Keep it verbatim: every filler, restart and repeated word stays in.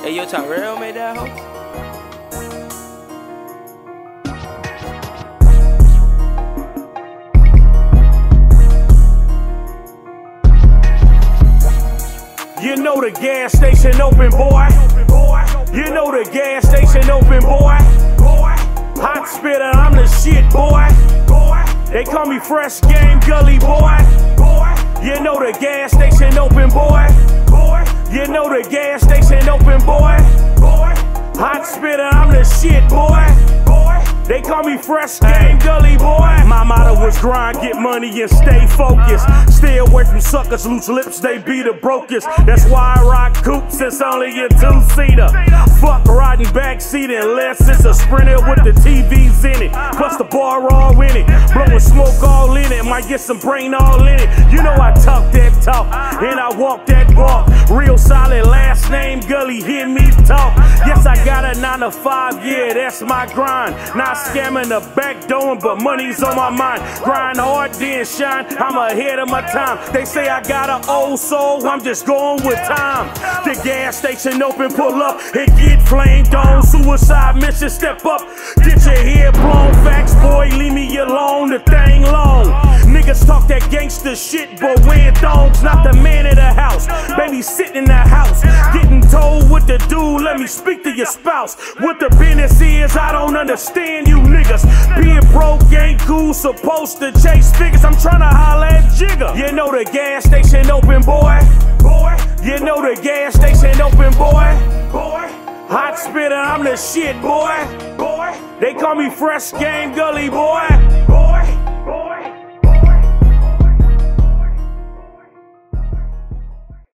Hey, yo, Tyrell made that hoe? You know the gas station open, boy. You know the gas station open, boy. Hot spitter, I'm the shit, boy. They call me Fresh Game Gully, boy. You know the gas station open, boy. You know the gas station open, boy. Hot spitter, I'm the shit, boy. They call me Fresh Game Gully, boy. My motto was grind, get money, and stay focused. Stay away from suckers, loose lips, they be the brokest. That's why I rock coupes, it's only a two-seater. Fuck riding backseat unless it's a Sprinter with the T Vs in it. Plus the bar all in it. Blowing smoke all in it, might get some brain all in it. You know I talk that talk, and I walk that walk. Real solid last name, Gully, hear me talk. Yes, I got a nine to five, yeah, that's my grind. Not scamming the back door, but money's on my mind. Grind hard, then shine, I'm ahead of my time. They say I got an old soul, I'm just going with time. The gas station open, pull up, and get flamed on. Suicide mission, step up, get your head blown. Facts, boy, leave me alone, the thing long. Niggas talk that gangster shit, but wearing thongs, not the man of the house. Baby sitting in the house, getting told what to do, let me speak to your spouse. What the business is, I don't understand you niggas. Being broke ain't cool, supposed to chase figures. I'm tryna holla at Jigga. You know the gas station open, boy. Boy, you know the gas station open, boy. Boy, hot spitter, I'm the shit, boy. Boy, they call me Fresh Game Gully, boy.